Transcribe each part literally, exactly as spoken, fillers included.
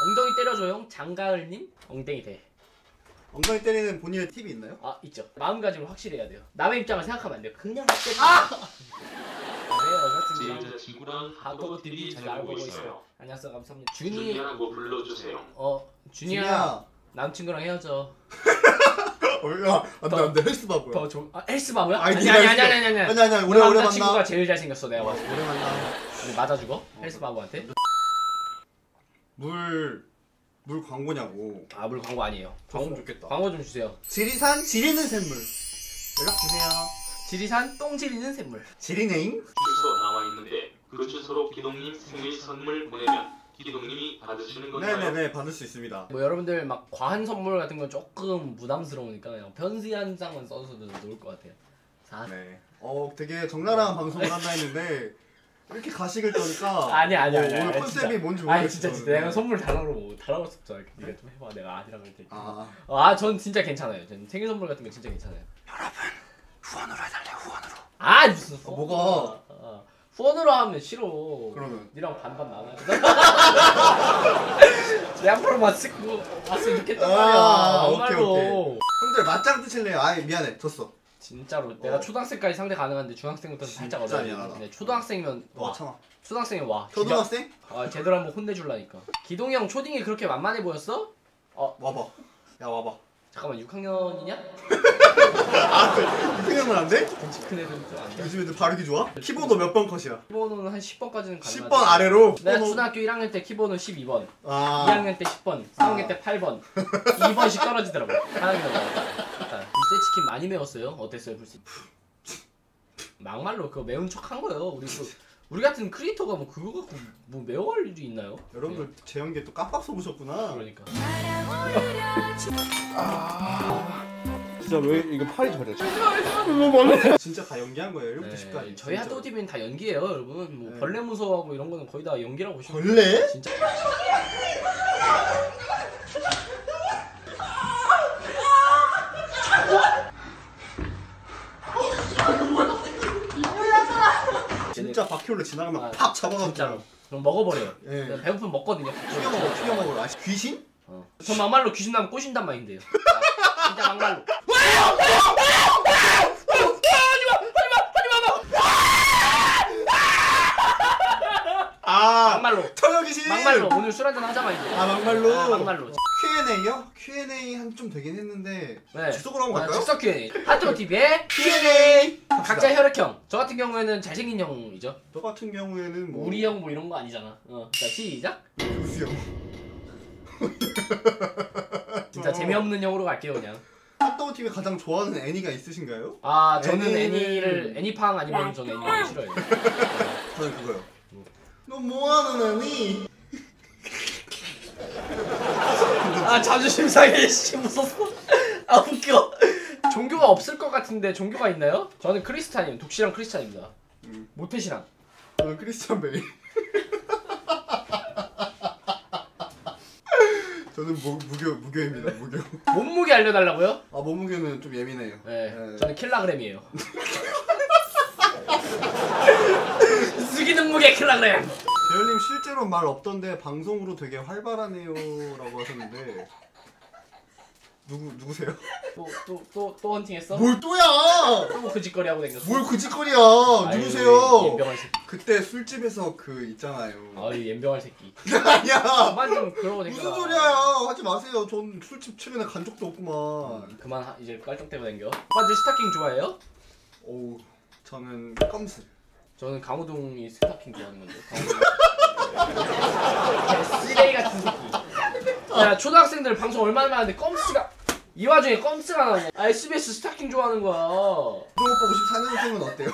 엉덩이 때려줘요. 장가을님 엉덩이 대. 엉덩이 때리는 본인의 팁이 있나요? 아 있죠. 마음가짐을 확실히 해야 돼요. 남의 입장을 생각하면 안 돼요. 그냥 때리. 아! 제 여자친구랑 핫도그 티비 잘 보고 있어요. 안녕하세요. 감사합니다. 준이 준이라고 불러주세요. 어 준이야, 준이야. 남친구랑 헤어져. 야 안돼 안돼 헬스 바보야. 더 좋은 아 헬스 바보야? 아니, 아니 아니 아니 아니 아니 아니 아니 아니 오래 오래 만나. 친구가 제일 잘생겼어 내가 봤을 때. 오래 만나. 아니 맞아 죽어? 헬스 바보한테? 물 물 광고냐고. 아 물 광고 아니에요. 줬으면 좋겠다. 광고 좀 주세요. 지리산 지리는 샘물. 연락 주세요. 지리산 똥 지리는 샘물. 지리네잉? 주소 나와 있는데 그 주소로 기동님 생일 선물 보내면 기동님이 받으시는 건가요? 네네네 받을 수 있습니다. 뭐 여러분들 막 과한 선물 같은 건 조금 부담스러우니까 그냥 편지 한 장만 써서도 좋을 것 같아요. 사... 네. 어 되게 적나라한 방송을 한다 했는데 이렇게 가식을 떠니까 아니 아니 아니. 뭐, 오늘 아니, 컨셉이 진짜. 뭔지 모르겠어. 아니 진짜 진짜 내가 선물 달라고 달라고 수 없잖아. 네가 좀 해봐. 내가 아니라고 할 테니까. 아, 아 전 진짜 괜찮아요. 전 생일 선물 같은 거 진짜 괜찮아요. 여러분 후원으로 해달래요 후원으로. 아 무슨 어, 뭐가? 아, 후원으로 하면 싫어. 그러면? 니랑 반반 나눠야 내 앞으로만 쓰고 왔으면 좋겠단 말이야. 아, 오케이, 정말로. 오케이. 형들 맞짱 뜨실래요? 아이 미안해 졌어. 진짜로 내가 어. 초등학생까지 상대 가능한데 중학생부터 살짝 진짜 어려워. 미안하다. 근데 초등학생이면 와 와. 참아. 초등학생이면 와. 초등학생? 기가- 아 제대로 한번 혼내줄라니까. 기동이 형 초딩이 그렇게 만만해 보였어? 어 와봐. 야 와봐. 잠깐만 육 학년이냐? 아 육 학년은 안 돼? 덩치 큰 애들은 좀안 돼. 요즘 애들 바르기 좋아? 키보드 몇 번 컷이야? 키보드는 한 십 번까지는 가능하지. 십 번 아래로? 내가 어, 초등학교 일 학년 때 키보드는 십이 번, 아 이 학년 때 십 번, 삼 학년 때 팔 번, 이 번씩 떨어지더라고. 하나님 불새치킨 많이 매웠어요? 어땠어요 불새? 막말로 그거 매운 척 한 거예요. 우리 그 우리 같은 크리에이터가 뭐 그거 갖고 뭐 매워할 일이 있나요? 여러분들 제 연기에 또 깜빡 속으셨구나. 그러니까. 진짜 왜 이거 팔이 저래? 진짜 다 연기한 거예요. 일부터 십까지. 네, 저희 핫도그티비는 다 연기예요, 여러분. 뭐 네. 벌레 무서워하고 이런 거는 거의 다 연기라고 보시면 돼요. 벌레? 진짜. 진짜 바퀴홀로 지나가면 아, 팍 잡아가지고. 진짜로. 그럼 먹어버려요. 예. 네. 배고프면 먹거든요. 튀겨 먹어, 튀겨 먹어. 아, 귀신? 어. 전 막말로 귀신 나면 꼬신단 말인데요. 아, 진짜 막말로. 아, 막말로. 처녀 귀신. 막말로. 오늘 술 한잔 하자 말인데. 아, 막말로. 아, 막말로. 큐 앤 에이요? 큐 앤 에이 한 좀 되긴 했는데. 네. 즉석으로 한번 갈까요? 즉석 큐 앤 에이. 핫도그티비의 큐 앤 에이. 각자 혈액형. 저 같은 경우에는 잘생긴 형이죠. 저 같은 경우에는 뭐 우리 형 뭐 이런 거 아니잖아. 어. 자 시작. 우수 형. 진짜 재미없는 형으로 갈게요 그냥. 핫도그 티비 가장 좋아하는 애니가 있으신가요? 아 저는 애니는- 애니를 애니팡 아니면 저는 애니 너무 싫어해요. 저는 그거요. 너 뭐하는 애니? 아 자존심 상해. 씨 무섭어. 아 웃겨. 종교가 없을 것 같은데 종교가 있나요? 저는 크리스찬이에요. 독실한 크리스찬입니다. 음. 모태신앙. 저는 크리스찬 베일. 저는 무, 무교, 무교입니다. 무교. 몸무게 알려달라고요? 아 몸무게는 좀 예민해요. 네, 네. 저는 킬로그램이에요. 숙이는 무게 킬로그램. 재열님 실제로 말 없던데 방송으로 되게 활발하네요라고 하셨는데 누구 누구세요? 또또또 또 헌팅했어? 뭘 또야? 또 그 짓거리 하고 다녔어? 뭘 그 짓거리야? 아유, 누구세요? 연병할 새끼. 그때 술집에서 그 있잖아요. 아유 연병할 새끼. 아니야. 그만 좀 그러고 댕겨. 무슨 소리야? 하지 마세요. 전 술집 최근에 간 적도 없구만. 그만 하, 이제 깔짝대고 댕겨. 오빠들 스타킹 좋아해요? 오, 저는 껌슬. 저는 강호동이 스타킹 좋아하는 건데. 강호동. 쓰레기 같은 새끼. 야 초등학생들 방송 얼마나 많은데 껌스가 이 와중에 껌스가 나오네. 아 에스비에스 스타킹 좋아하는 거야. 형 오빠 오십사 년생은 어때요?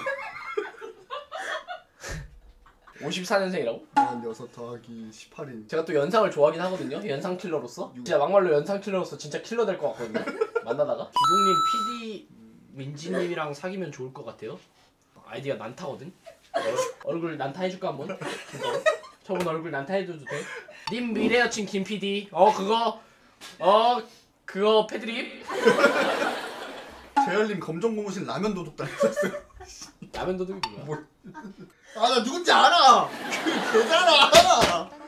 오십사 년생이라고? 사십육 더하기 십팔인. 제가 또 연상을 좋아하긴 하거든요. 연상 킬러로서. 진짜 막말로 연상 킬러로서 진짜 킬러 될 것 같거든요. 만나다가. 기동님, 피디, 민지님이랑 사귀면 좋을 것 같아요. 아이디가 난타거든. 얼, 얼굴 난타 해줄까 한번? 진짜로? 저분 얼굴 난타 해줘도 돼? 님 미래 여친 김 피디. 어 그거 어 그거 패드립. 재열님 검정 고무신 라면 도둑 당했었어요. 라면 도둑이 뭐야? 아 나 누군지 알아. 그 걔잖아.